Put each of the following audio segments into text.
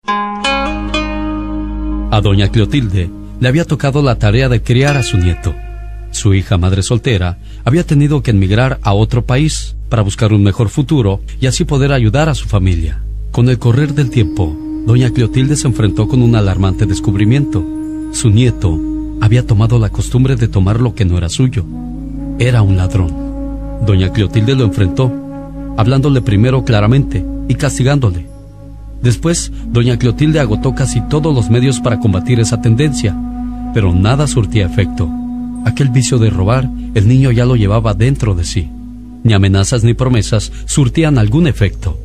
A doña Clotilde le había tocado la tarea de criar a su nieto. Su hija, madre soltera, había tenido que emigrar a otro país para buscar un mejor futuro y así poder ayudar a su familia. Con el correr del tiempo, doña Clotilde se enfrentó con un alarmante descubrimiento. Su nieto había tomado la costumbre de tomar lo que no era suyo. Era un ladrón. Doña Clotilde lo enfrentó, hablándole primero claramente y castigándole. Después, doña Clotilde agotó casi todos los medios para combatir esa tendencia, pero nada surtía efecto. Aquel vicio de robar, el niño ya lo llevaba dentro de sí. Ni amenazas ni promesas surtían algún efecto.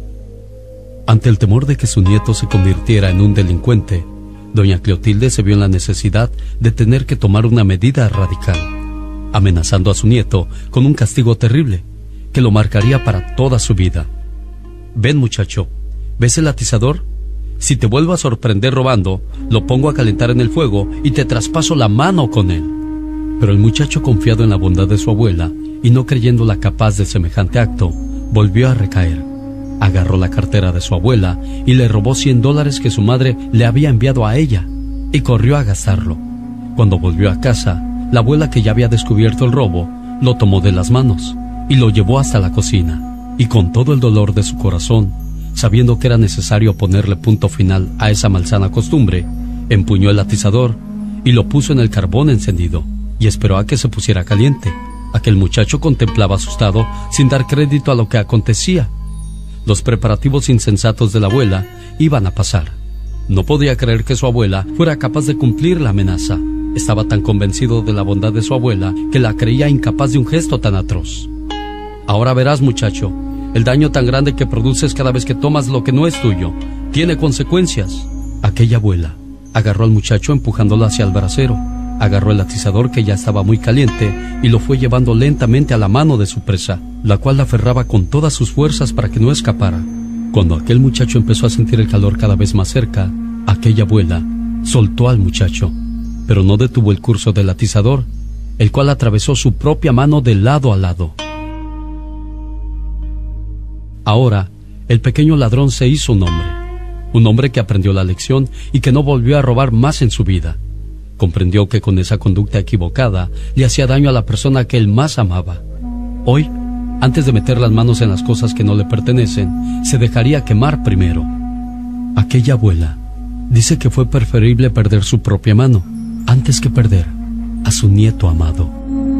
Ante el temor de que su nieto se convirtiera en un delincuente, doña Clotilde se vio en la necesidad de tener que tomar una medida radical, amenazando a su nieto con un castigo terrible, que lo marcaría para toda su vida. «Ven, muchacho, ¿ves el atizador? Si te vuelvo a sorprender robando, lo pongo a calentar en el fuego y te traspaso la mano con él». Pero el muchacho, confiado en la bondad de su abuela y no creyéndola capaz de semejante acto, volvió a recaer. Agarró la cartera de su abuela y le robó $100 que su madre le había enviado a ella y corrió a gastarlo. Cuando volvió a casa, la abuela, que ya había descubierto el robo, lo tomó de las manos y lo llevó hasta la cocina. Y con todo el dolor de su corazón, sabiendo que era necesario ponerle punto final a esa malsana costumbre, empuñó el atizador y lo puso en el carbón encendido y esperó a que se pusiera caliente. Aquel muchacho contemplaba asustado, sin dar crédito a lo que acontecía. Los preparativos insensatos de la abuela iban a pasar. No podía creer que su abuela fuera capaz de cumplir la amenaza. Estaba tan convencido de la bondad de su abuela que la creía incapaz de un gesto tan atroz. «Ahora verás, muchacho, el daño tan grande que produces cada vez que tomas lo que no es tuyo. Tiene consecuencias». Aquella abuela agarró al muchacho empujándolo hacia el brasero. Agarró el atizador, que ya estaba muy caliente, y lo fue llevando lentamente a la mano de su presa, la cual la aferraba con todas sus fuerzas para que no escapara. Cuando aquel muchacho empezó a sentir el calor cada vez más cerca, aquella abuela soltó al muchacho, pero no detuvo el curso del atizador, el cual atravesó su propia mano de lado a lado. Ahora, el pequeño ladrón se hizo un hombre que aprendió la lección y que no volvió a robar más en su vida. Comprendió que con esa conducta equivocada le hacía daño a la persona que él más amaba. Hoy, antes de meter las manos en las cosas que no le pertenecen, se dejaría quemar primero. Aquella abuela dice que fue preferible perder su propia mano antes que perder a su nieto amado.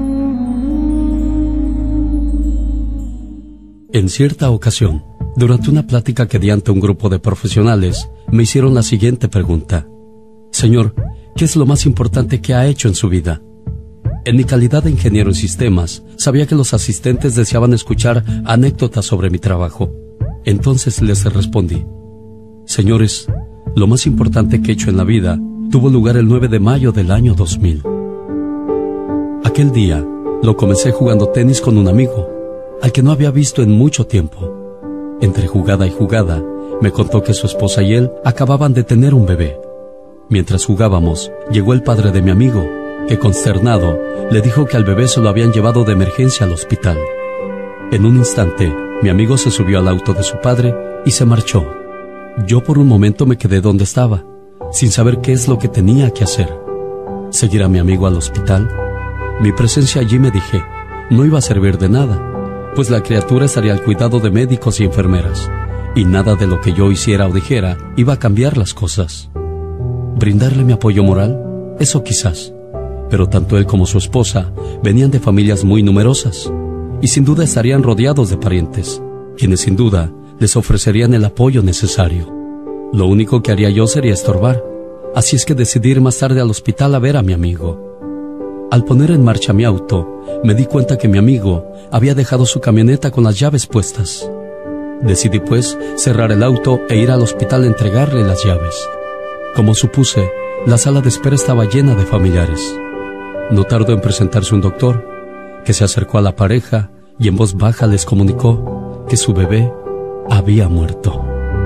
En cierta ocasión, durante una plática que di ante un grupo de profesionales, me hicieron la siguiente pregunta: «Señor, ¿qué es lo más importante que ha hecho en su vida?». En mi calidad de ingeniero en sistemas, sabía que los asistentes deseaban escuchar anécdotas sobre mi trabajo. Entonces les respondí: «Señores, lo más importante que he hecho en la vida tuvo lugar el 9 de mayo del año 2000. Aquel día lo comencé jugando tenis con un amigo, al que no había visto en mucho tiempo. Entre jugada y jugada, me contó que su esposa y él acababan de tener un bebé. Mientras jugábamos, llegó el padre de mi amigo, que consternado, le dijo que al bebé se lo habían llevado de emergencia al hospital. En un instante, mi amigo se subió al auto de su padre y se marchó. Yo por un momento me quedé donde estaba, sin saber qué es lo que tenía que hacer. ¿Seguir a mi amigo al hospital? Mi presencia allí, me dije, no iba a servir de nada, pues la criatura estaría al cuidado de médicos y enfermeras, y nada de lo que yo hiciera o dijera iba a cambiar las cosas. ¿Brindarle mi apoyo moral? Eso quizás, pero tanto él como su esposa venían de familias muy numerosas, y sin duda estarían rodeados de parientes, quienes sin duda les ofrecerían el apoyo necesario. Lo único que haría yo sería estorbar, así es que decidí ir más tarde al hospital a ver a mi amigo. Al poner en marcha mi auto, me di cuenta que mi amigo había dejado su camioneta con las llaves puestas. Decidí pues cerrar el auto e ir al hospital a entregarle las llaves. Como supuse, la sala de espera estaba llena de familiares. No tardó en presentarse un doctor, que se acercó a la pareja y en voz baja les comunicó que su bebé había muerto.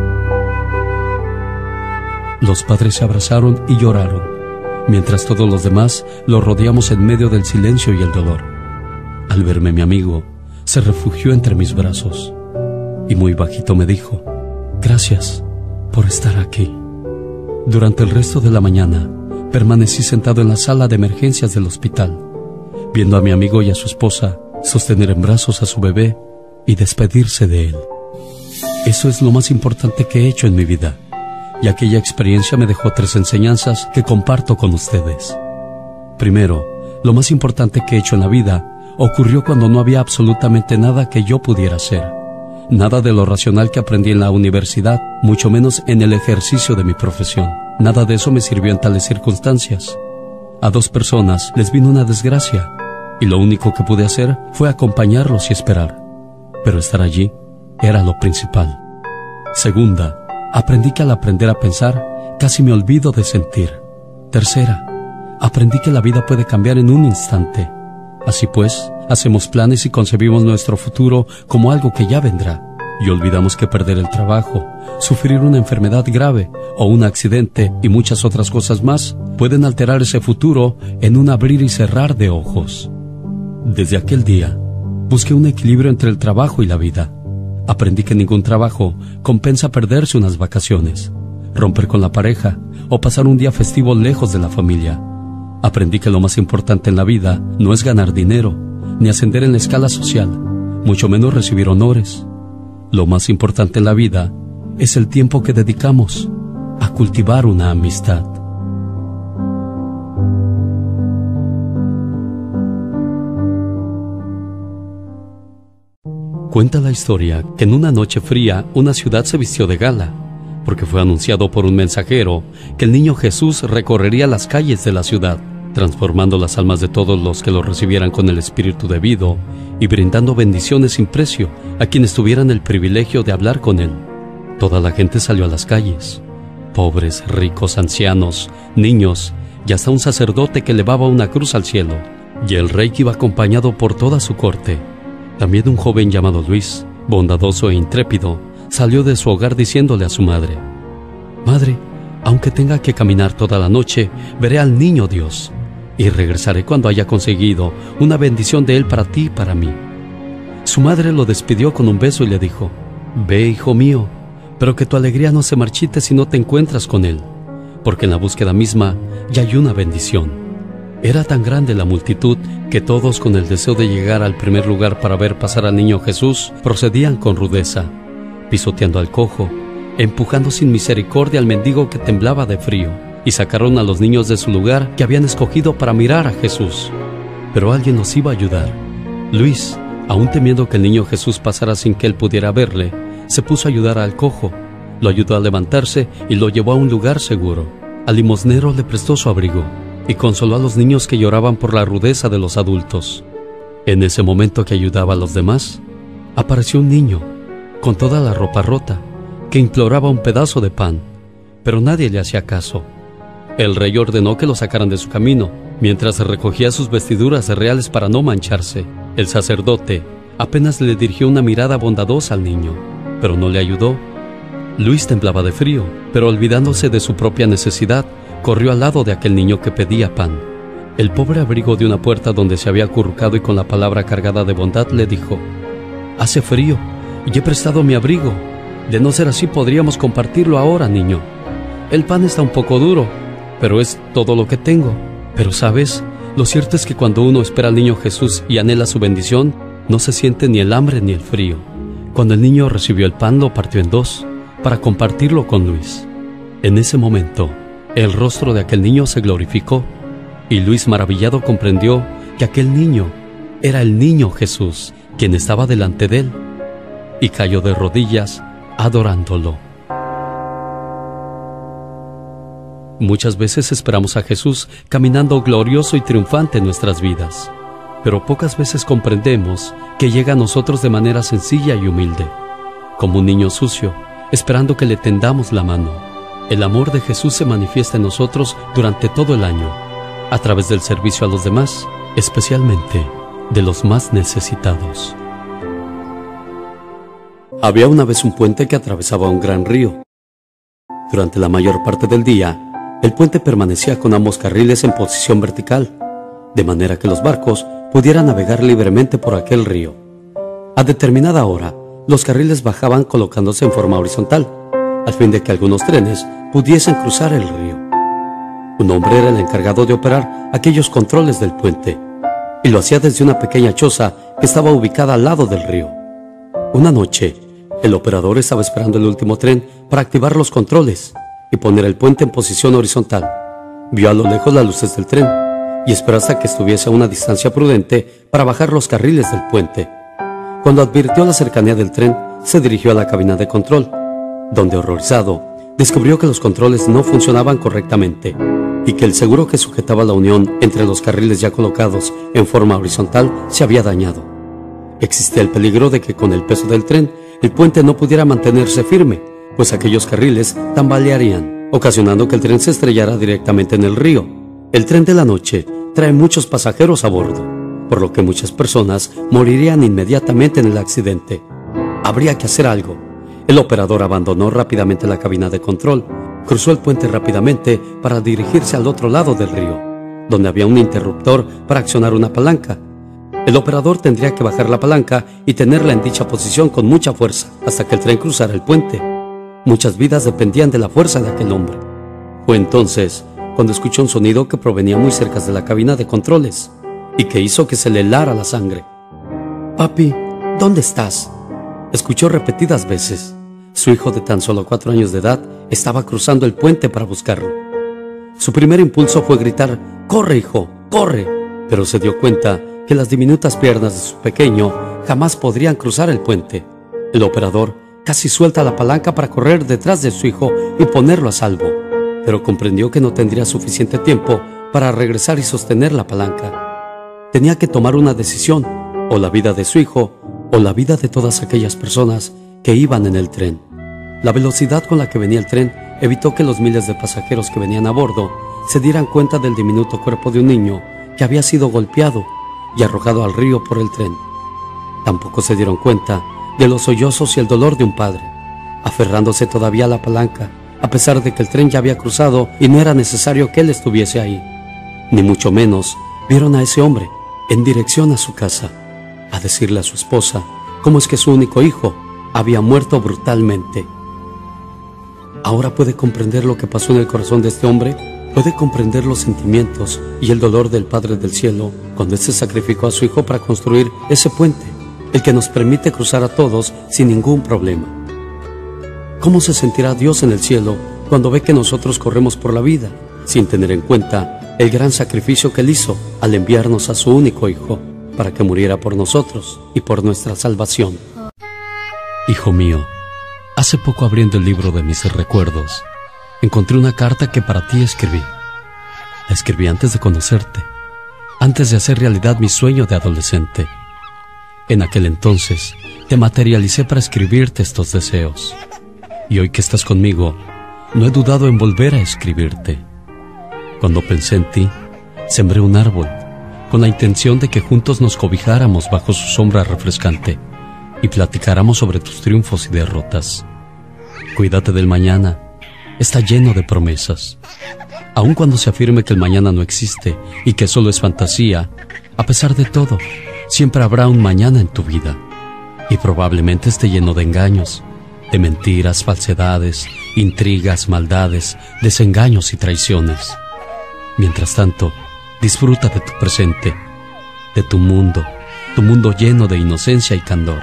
Los padres se abrazaron y lloraron, mientras todos los demás lo rodeamos en medio del silencio y el dolor. Al verme mi amigo, se refugió entre mis brazos y muy bajito me dijo: «Gracias por estar aquí». Durante el resto de la mañana, permanecí sentado en la sala de emergencias del hospital, viendo a mi amigo y a su esposa sostener en brazos a su bebé y despedirse de él. Eso es lo más importante que he hecho en mi vida, y aquella experiencia me dejó 3 enseñanzas que comparto con ustedes. Primero, lo más importante que he hecho en la vida ocurrió cuando no había absolutamente nada que yo pudiera hacer. Nada de lo racional que aprendí en la universidad, mucho menos en el ejercicio de mi profesión. Nada de eso me sirvió en tales circunstancias. A 2 personas les vino una desgracia, y lo único que pude hacer fue acompañarlos y esperar. Pero estar allí era lo principal. Segunda, aprendí que al aprender a pensar, casi me olvido de sentir. Tercera, aprendí que la vida puede cambiar en un instante. Así pues, hacemos planes y concebimos nuestro futuro como algo que ya vendrá, y olvidamos que perder el trabajo, sufrir una enfermedad grave o un accidente y muchas otras cosas más pueden alterar ese futuro en un abrir y cerrar de ojos. Desde aquel día, busqué un equilibrio entre el trabajo y la vida. Aprendí que ningún trabajo compensa perderse unas vacaciones, romper con la pareja o pasar un día festivo lejos de la familia. Aprendí que lo más importante en la vida no es ganar dinero, ni ascender en la escala social, mucho menos recibir honores. Lo más importante en la vida es el tiempo que dedicamos a cultivar una amistad. Cuenta la historia que en una noche fría una ciudad se vistió de gala, porque fue anunciado por un mensajero que el niño Jesús recorrería las calles de la ciudad, transformando las almas de todos los que lo recibieran con el espíritu debido y brindando bendiciones sin precio a quienes tuvieran el privilegio de hablar con él. Toda la gente salió a las calles, pobres, ricos, ancianos, niños y hasta un sacerdote que elevaba una cruz al cielo, y el rey que iba acompañado por toda su corte. También un joven llamado Luis, bondadoso e intrépido, salió de su hogar diciéndole a su madre: «Madre, aunque tenga que caminar toda la noche, veré al niño Dios, y regresaré cuando haya conseguido una bendición de él para ti y para mí». Su madre lo despidió con un beso y le dijo: «Ve, hijo mío, pero que tu alegría no se marchite si no te encuentras con él, porque en la búsqueda misma ya hay una bendición». Era tan grande la multitud que todos, con el deseo de llegar al primer lugar para ver pasar al niño Jesús, procedían con rudeza, pisoteando al cojo, empujando sin misericordia al mendigo que temblaba de frío, y sacaron a los niños de su lugar que habían escogido para mirar a Jesús. Pero alguien los iba a ayudar. Luis, aún temiendo que el niño Jesús pasara sin que él pudiera verle, se puso a ayudar al cojo, lo ayudó a levantarse y lo llevó a un lugar seguro. Al limosnero le prestó su abrigo y consoló a los niños que lloraban por la rudeza de los adultos. En ese momento que ayudaba a los demás, apareció un niño, con toda la ropa rota, que imploraba un pedazo de pan, pero nadie le hacía caso. El rey ordenó que lo sacaran de su camino, mientras recogía sus vestiduras reales para no mancharse. El sacerdote apenas le dirigió una mirada bondadosa al niño, pero no le ayudó. Luis temblaba de frío, pero olvidándose de su propia necesidad, corrió al lado de aquel niño que pedía pan. El pobre abrigo de una puerta donde se había acurrucado y con la palabra cargada de bondad le dijo: «Hace frío y he prestado mi abrigo. De no ser así podríamos compartirlo ahora, niño. El pan está un poco duro, pero es todo lo que tengo. Pero sabes, lo cierto es que cuando uno espera al niño Jesús y anhela su bendición, no se siente ni el hambre ni el frío». Cuando el niño recibió el pan, lo partió en 2 para compartirlo con Luis. En ese momento, el rostro de aquel niño se glorificó, y Luis, maravillado, comprendió que aquel niño era el niño Jesús, quien estaba delante de él, y cayó de rodillas adorándolo. Muchas veces esperamos a Jesús caminando glorioso y triunfante en nuestras vidas, pero pocas veces comprendemos que llega a nosotros de manera sencilla y humilde, como un niño sucio, esperando que le tendamos la mano. El amor de Jesús se manifiesta en nosotros durante todo el año, a través del servicio a los demás, especialmente de los más necesitados. Había una vez un puente que atravesaba un gran río. Durante la mayor parte del día, el puente permanecía con ambos carriles en posición vertical, de manera que los barcos pudieran navegar libremente por aquel río. A determinada hora, los carriles bajaban colocándose en forma horizontal, al fin de que algunos trenes pudiesen cruzar el río. Un hombre era el encargado de operar aquellos controles del puente, y lo hacía desde una pequeña choza que estaba ubicada al lado del río. Una noche, el operador estaba esperando el último tren para activar los controles y poner el puente en posición horizontal. Vio a lo lejos las luces del tren y esperó hasta que estuviese a una distancia prudente para bajar los carriles del puente. Cuando advirtió la cercanía del tren, se dirigió a la cabina de control, donde, horrorizado, descubrió que los controles no funcionaban correctamente y que el seguro que sujetaba la unión entre los carriles ya colocados en forma horizontal se había dañado. Existía el peligro de que con el peso del tren el puente no pudiera mantenerse firme, pues aquellos carriles tambalearían, ocasionando que el tren se estrellara directamente en el río. El tren de la noche trae muchos pasajeros a bordo, por lo que muchas personas morirían inmediatamente en el accidente. Habría que hacer algo. El operador abandonó rápidamente la cabina de control, cruzó el puente rápidamente para dirigirse al otro lado del río, donde había un interruptor para accionar una palanca. El operador tendría que bajar la palanca y tenerla en dicha posición con mucha fuerza hasta que el tren cruzara el puente. Muchas vidas dependían de la fuerza de aquel hombre. Fue entonces cuando escuchó un sonido que provenía muy cerca de la cabina de controles y que hizo que se le helara la sangre. «Papi, ¿dónde estás?», escuchó repetidas veces. Su hijo de tan solo 4 años de edad estaba cruzando el puente para buscarlo. Su primer impulso fue gritar: «¡Corre, hijo, corre!», pero se dio cuenta que las diminutas piernas de su pequeño jamás podrían cruzar el puente. El operador casi suelta la palanca para correr detrás de su hijo y ponerlo a salvo, pero comprendió que no tendría suficiente tiempo para regresar y sostener la palanca. Tenía que tomar una decisión, o la vida de su hijo, o la vida de todas aquellas personas que iban en el tren. La velocidad con la que venía el tren evitó que los miles de pasajeros que venían a bordo se dieran cuenta del diminuto cuerpo de un niño que había sido golpeado y arrojado al río por el tren. Tampoco se dieron cuenta de los sollozos y el dolor de un padre, aferrándose todavía a la palanca, a pesar de que el tren ya había cruzado y no era necesario que él estuviese ahí. Ni mucho menos vieron a ese hombre en dirección a su casa, a decirle a su esposa cómo es que su único hijo había muerto brutalmente. Ahora puede comprender lo que pasó en el corazón de este hombre. Puede comprender los sentimientos y el dolor del Padre del Cielo cuando éste sacrificó a su hijo para construir ese puente, el que nos permite cruzar a todos sin ningún problema. ¿Cómo se sentirá Dios en el cielo cuando ve que nosotros corremos por la vida sin tener en cuenta el gran sacrificio que Él hizo al enviarnos a su único hijo para que muriera por nosotros y por nuestra salvación? Hijo mío, hace poco, abriendo el libro de mis recuerdos, encontré una carta que para ti escribí. La escribí antes de conocerte, antes de hacer realidad mi sueño de adolescente. En aquel entonces te materialicé para escribirte estos deseos. Y hoy que estás conmigo, no he dudado en volver a escribirte. Cuando pensé en ti, sembré un árbol, con la intención de que juntos nos cobijáramos bajo su sombra refrescante y platicáramos sobre tus triunfos y derrotas. Cuídate del mañana. Está lleno de promesas. Aun cuando se afirme que el mañana no existe y que solo es fantasía, a pesar de todo, siempre habrá un mañana en tu vida. Y probablemente esté lleno de engaños, de mentiras, falsedades, intrigas, maldades, desengaños y traiciones. Mientras tanto, disfruta de tu presente, de tu mundo lleno de inocencia y candor.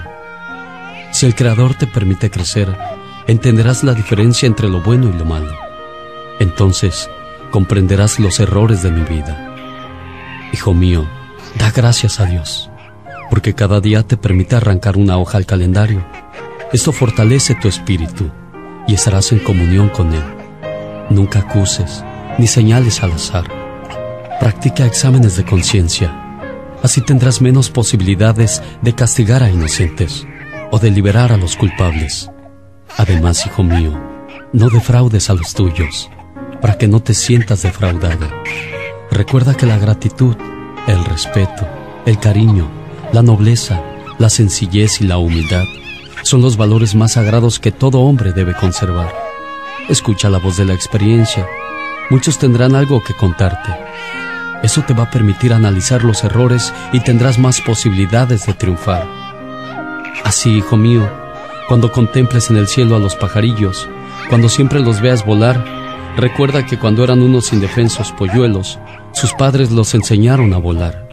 Si el Creador te permite crecer, entenderás la diferencia entre lo bueno y lo malo. Entonces, comprenderás los errores de mi vida. Hijo mío, da gracias a Dios, porque cada día te permite arrancar una hoja al calendario. Esto fortalece tu espíritu y estarás en comunión con Él. Nunca acuses ni señales al azar. Practica exámenes de conciencia. Así tendrás menos posibilidades de castigar a inocentes o de liberar a los culpables. Además, hijo mío, no defraudes a los tuyos, para que no te sientas defraudado. Recuerda que la gratitud, el respeto, el cariño, la nobleza, la sencillez y la humildad son los valores más sagrados que todo hombre debe conservar. Escucha la voz de la experiencia. Muchos tendrán algo que contarte. Eso te va a permitir analizar los errores y tendrás más posibilidades de triunfar. Así, hijo mío, cuando contemples en el cielo a los pajarillos, Cuando siempre los veas volar, recuerda que cuando eran unos indefensos polluelos, sus padres los enseñaron a volar.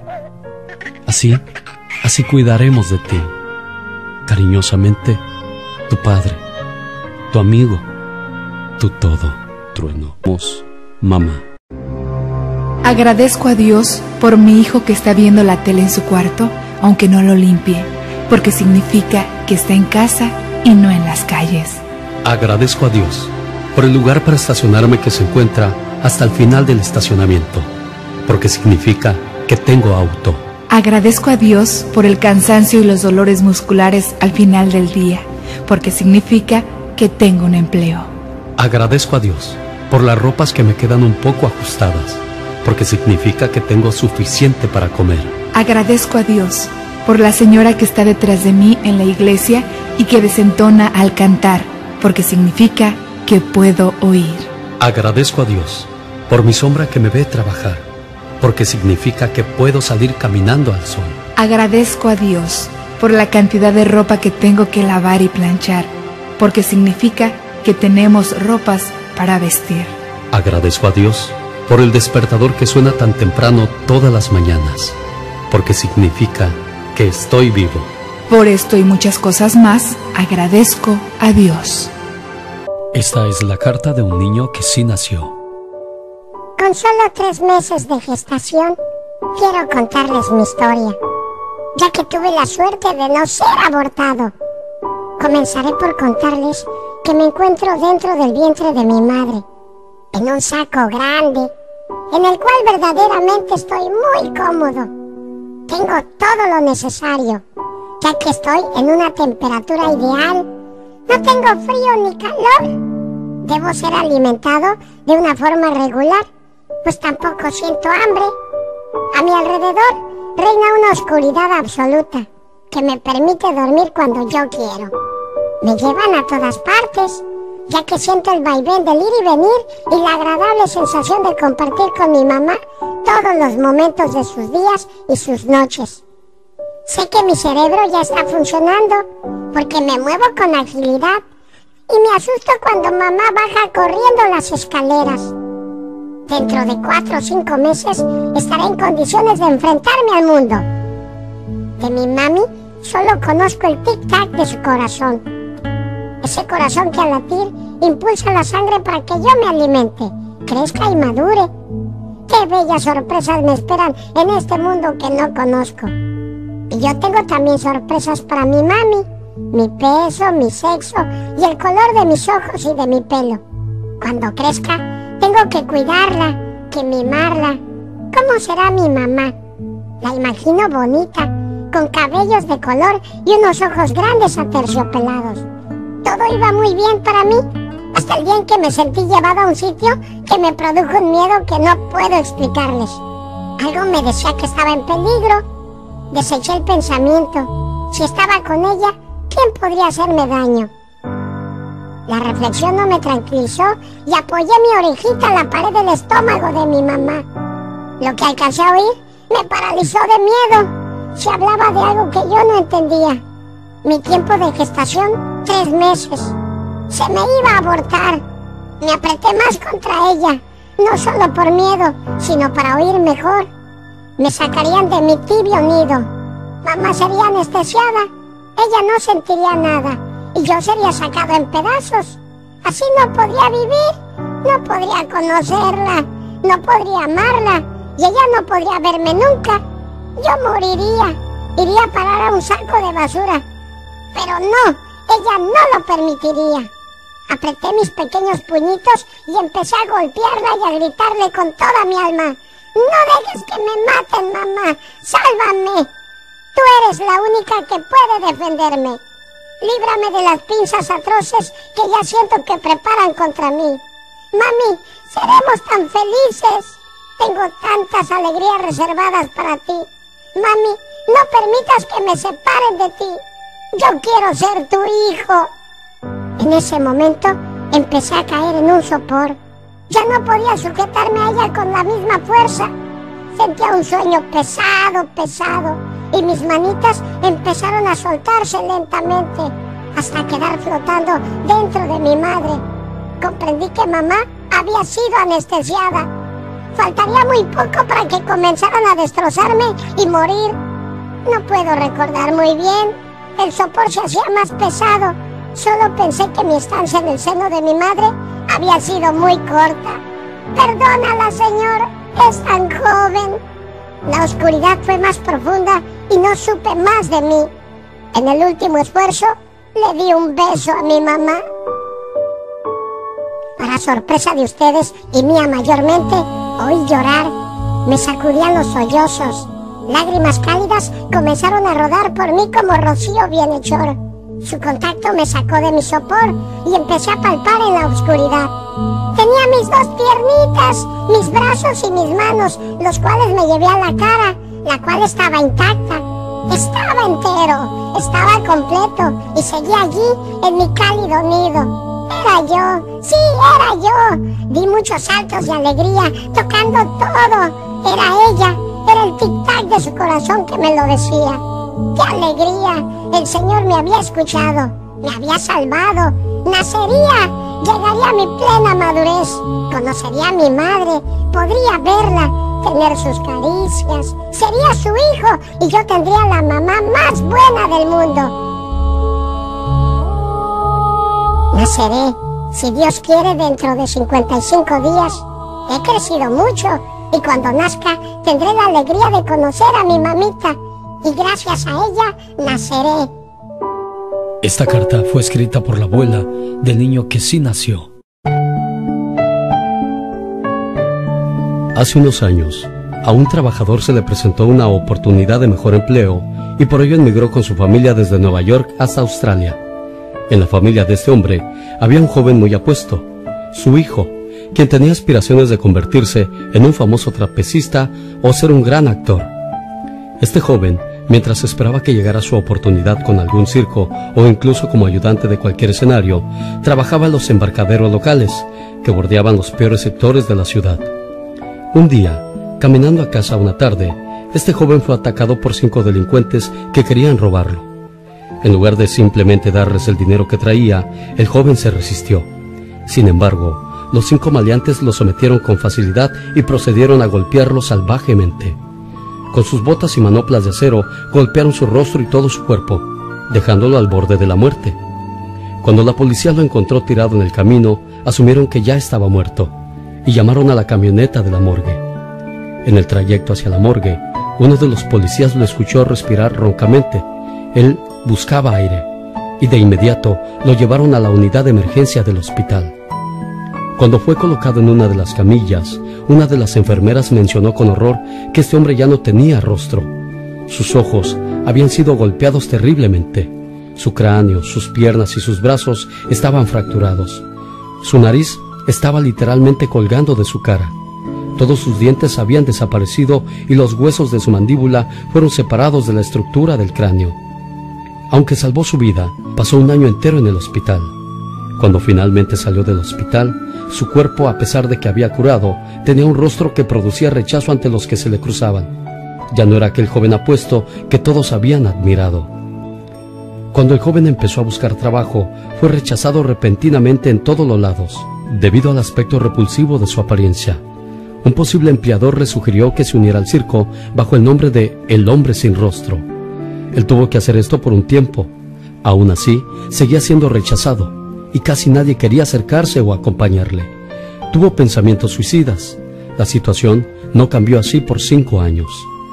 Así cuidaremos de ti. Cariñosamente, tu padre, tu amigo, tu todo, Trueno. Mamá. Agradezco a Dios por mi hijo que está viendo la tele en su cuarto, aunque no lo limpie, porque significa que está en casa y no en las calles. Agradezco a Dios por el lugar para estacionarme que se encuentra hasta el final del estacionamiento, porque significa que tengo auto. Agradezco a Dios por el cansancio y los dolores musculares al final del día, porque significa que tengo un empleo. Agradezco a Dios por las ropas que me quedan un poco ajustadas, porque significa que tengo suficiente para comer. Agradezco a Dios por la señora que está detrás de mí en la iglesia y que desentona al cantar, porque significa que puedo oír. Agradezco a Dios por mi sombra que me ve trabajar, porque significa que puedo salir caminando al sol. Agradezco a Dios por la cantidad de ropa que tengo que lavar y planchar, porque significa que tenemos ropas para vestir. Agradezco a Dios por el despertador que suena tan temprano todas las mañanas, porque significa que estoy vivo. Por esto y muchas cosas más, agradezco a Dios. Esta es la carta de un niño que sí nació. Con solo 3 meses de gestación, quiero contarles mi historia, ya que tuve la suerte de no ser abortado. Comenzaré por contarles que me encuentro dentro del vientre de mi madre, en un saco grande, en el cual verdaderamente estoy muy cómodo. Tengo todo lo necesario, ya que estoy en una temperatura ideal. No tengo frío ni calor. Debo ser alimentado de una forma regular, pues tampoco siento hambre. A mi alrededor reina una oscuridad absoluta que me permite dormir cuando yo quiero. Me llevan a todas partes, ya que siento el vaivén del ir y venir y la agradable sensación de compartir con mi mamá todos los momentos de sus días y sus noches. Sé que mi cerebro ya está funcionando porque me muevo con agilidad y me asusto cuando mamá baja corriendo las escaleras. Dentro de 4 o 5 meses estaré en condiciones de enfrentarme al mundo. De mi mami solo conozco el tic-tac de su corazón. Ese corazón que al latir impulsa la sangre para que yo me alimente, crezca y madure. Qué bellas sorpresas me esperan en este mundo que no conozco. Y yo tengo también sorpresas para mi mami, mi peso, mi sexo y el color de mis ojos y de mi pelo. Cuando crezca, tengo que cuidarla, que mimarla. ¿Cómo será mi mamá? La imagino bonita, con cabellos de color y unos ojos grandes aterciopelados. Todo iba muy bien para mí, hasta el día en que me sentí llevada a un sitio que me produjo un miedo que no puedo explicarles. Algo me decía que estaba en peligro. Deseché el pensamiento. Si estaba con ella, ¿quién podría hacerme daño? La reflexión no me tranquilizó y apoyé mi orejita en la pared del estómago de mi mamá. Lo que alcancé a oír me paralizó de miedo. Se hablaba de algo que yo no entendía. Mi tiempo de gestación, 3 meses. Se me iba a abortar. Me apreté más contra ella, no solo por miedo, sino para oír mejor. Me sacarían de mi tibio nido. Mamá sería anestesiada. Ella no sentiría nada y yo sería sacado en pedazos. Así no podría vivir, no podría conocerla, no podría amarla y ella no podría verme nunca. Yo moriría, iría a parar a un saco de basura. Pero no, ella no lo permitiría. Apreté mis pequeños puñitos y empecé a golpearla y a gritarle con toda mi alma: ¡No dejes que me maten, mamá! ¡Sálvame! Tú eres la única que puede defenderme. Líbrame de las pinzas atroces que ya siento que preparan contra mí. Mami, seremos tan felices. Tengo tantas alegrías reservadas para ti. Mami, no permitas que me separen de ti. Yo quiero ser tu hijo. En ese momento empecé a caer en un sopor. Ya no podía sujetarme a ella con la misma fuerza. Sentía un sueño pesado, y mis manitas empezaron a soltarse lentamente hasta quedar flotando dentro de mi madre. comprendí que mamá había sido anestesiada. Faltaría muy poco para que comenzaran a destrozarme y morir. No puedo recordar muy bien. El sopor se hacía más pesado. Solo pensé que mi estancia en el seno de mi madre había sido muy corta. Perdónala, Señor, es tan joven. La oscuridad fue más profunda y no supe más de mí. En el último esfuerzo, le di un beso a mi mamá. Para sorpresa de ustedes y mía mayormente, oí llorar. Me sacudían los sollozos. Lágrimas cálidas comenzaron a rodar por mí como rocío bienhechor. Su contacto me sacó de mi sopor y empecé a palpar en la oscuridad. Tenía mis dos piernitas, mis brazos y mis manos, los cuales me llevé a la cara, la cual estaba intacta. Estaba entero, estaba completo y seguía allí en mi cálido nido. Era yo, sí, era yo. Di muchos saltos de alegría, tocando todo. Era ella, era el tic-tac de su corazón que me lo decía. ¡Qué alegría! El Señor me había escuchado, me había salvado. Nacería, llegaría a mi plena madurez, conocería a mi madre, podría verla, tener sus caricias, sería su hijo y yo tendría la mamá más buena del mundo. Naceré, si Dios quiere, dentro de 55 días. He crecido mucho y cuando nazca tendré la alegría de conocer a mi mamita y gracias a ella naceré. Esta carta fue escrita por la abuela del niño que sí nació. Hace unos años, a un trabajador se le presentó una oportunidad de mejor empleo y por ello emigró con su familia desde Nueva York hasta Australia. En la familia de este hombre había un joven muy apuesto, su hijo, quien tenía aspiraciones de convertirse en un famoso trapecista o ser un gran actor. Este joven, mientras esperaba que llegara su oportunidad con algún circo o incluso como ayudante de cualquier escenario, trabajaba en los embarcaderos locales que bordeaban los peores sectores de la ciudad. Un día, caminando a casa una tarde, este joven fue atacado por 5 delincuentes que querían robarlo. En lugar de simplemente darles el dinero que traía, el joven se resistió. Sin embargo, los 5 maleantes lo sometieron con facilidad y procedieron a golpearlo salvajemente. Con sus botas y manoplas de acero, golpearon su rostro y todo su cuerpo, dejándolo al borde de la muerte. Cuando la policía lo encontró tirado en el camino, asumieron que ya estaba muerto y llamaron a la camioneta de la morgue. En el trayecto hacia la morgue, uno de los policías lo escuchó respirar roncamente. Él buscaba aire y de inmediato lo llevaron a la unidad de emergencia del hospital. Cuando fue colocado en una de las camillas, una de las enfermeras mencionó con horror que este hombre ya no tenía rostro. Sus ojos habían sido golpeados terriblemente. Su cráneo, sus piernas y sus brazos estaban fracturados. Su nariz estaba literalmente colgando de su cara. Todos sus dientes habían desaparecido y los huesos de su mandíbula fueron separados de la estructura del cráneo. Aunque salvó su vida, pasó un año entero en el hospital. Cuando finalmente salió del hospital, su cuerpo, a pesar de que había curado, tenía un rostro que producía rechazo ante los que se le cruzaban. Ya no era aquel joven apuesto que todos habían admirado. Cuando el joven empezó a buscar trabajo, fue rechazado repentinamente en todos los lados, debido al aspecto repulsivo de su apariencia. Un posible empleador le sugirió que se uniera al circo bajo el nombre de El Hombre Sin Rostro. Él tuvo que hacer esto por un tiempo. Aún así, seguía siendo rechazado y casi nadie quería acercarse o acompañarle. Tuvo pensamientos suicidas. La situación no cambió así por 5 años.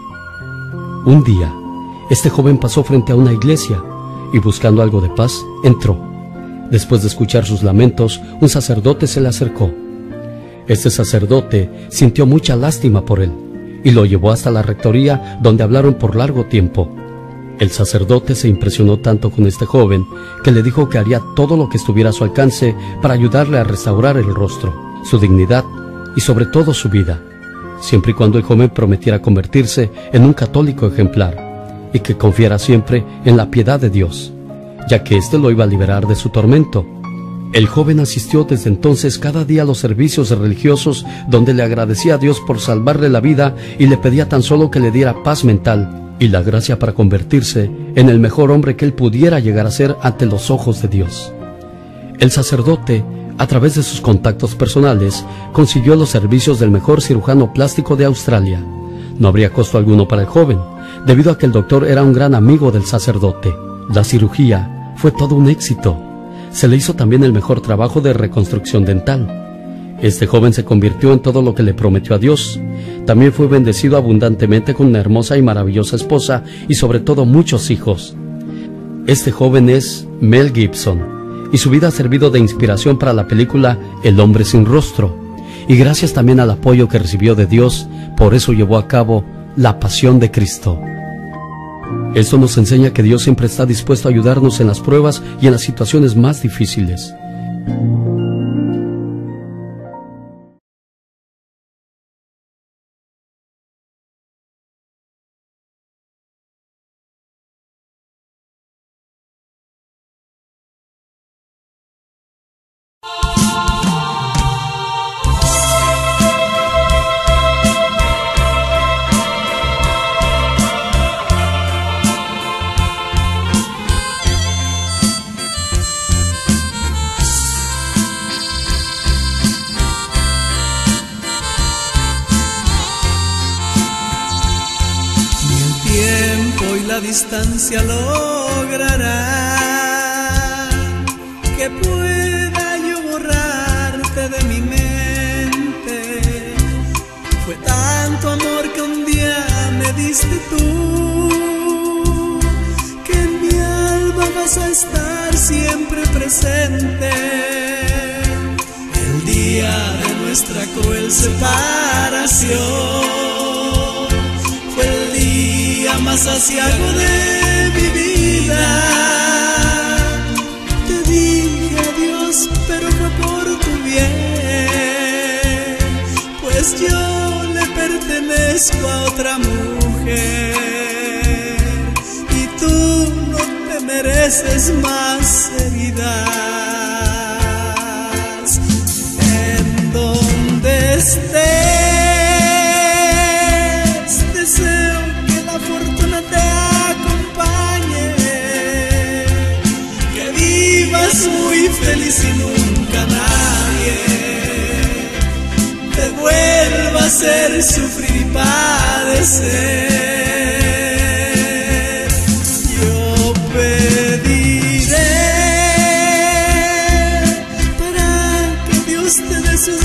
Un día, este joven pasó frente a una iglesia y buscando algo de paz, entró. Después de escuchar sus lamentos, un sacerdote se le acercó. Este sacerdote sintió mucha lástima por él y lo llevó hasta la rectoría, donde hablaron por largo tiempo. El sacerdote se impresionó tanto con este joven que le dijo que haría todo lo que estuviera a su alcance para ayudarle a restaurar el rostro, su dignidad y sobre todo su vida, siempre y cuando el joven prometiera convertirse en un católico ejemplar y que confiara siempre en la piedad de Dios, ya que éste lo iba a liberar de su tormento. El joven asistió desde entonces cada día a los servicios religiosos, donde le agradecía a Dios por salvarle la vida y le pedía tan solo que le diera paz mental y la gracia para convertirse en el mejor hombre que él pudiera llegar a ser ante los ojos de Dios. El sacerdote A través de sus contactos personales, consiguió los servicios del mejor cirujano plástico de Australia. No habría costo alguno para el joven, debido a que el doctor era un gran amigo del sacerdote. La cirugía fue todo un éxito. Se le hizo también el mejor trabajo de reconstrucción dental. Este joven se convirtió en todo lo que le prometió a Dios. También fue bendecido abundantemente con una hermosa y maravillosa esposa y sobre todo muchos hijos. Este joven es Mel Gibson, y su vida ha servido de inspiración para la película El hombre sin rostro, y gracias también al apoyo que recibió de Dios, por eso llevó a cabo La Pasión de Cristo. Esto nos enseña que Dios siempre está dispuesto a ayudarnos en las pruebas y en las situaciones más difíciles. Distancia logrará que pueda yo borrarte de mi mente. Fue tanto amor que un día me diste tú, que en mi alma vas a estar siempre presente. El día de nuestra cruel separación fue el día más aciago de mi vida. Te dije adiós, pero fue por tu bien, pues yo le pertenezco a otra mujer y tú no te mereces más heridas. En donde estés, deseo que la fortuna te acompañe, que vivas muy feliz y nunca nadie te vuelva a hacer sufrir y padecer. Yo pediré para que Dios te dé sus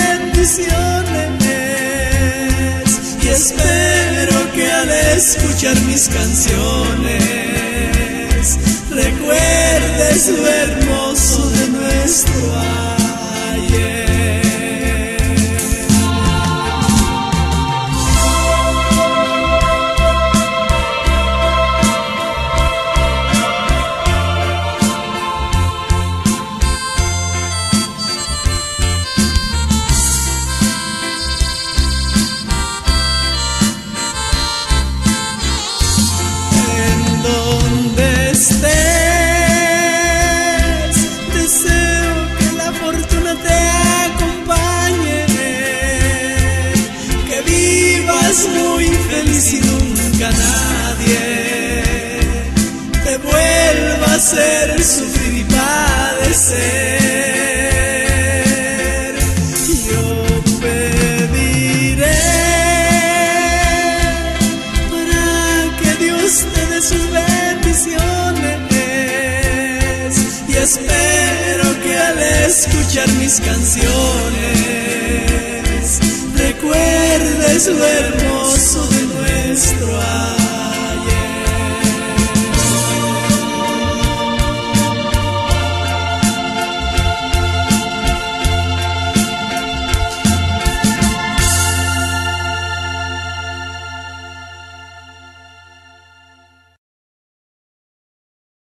bendiciones y espero que al escuchar mis canciones recuerdes lo hermoso de nuestro ayer. Muy feliz y nunca nadie te vuelva a hacer sufrir y padecer. Yo pediré para que Dios te dé sus bendiciones y espero que al escuchar mis canciones recuerdes lo hermoso de nuestro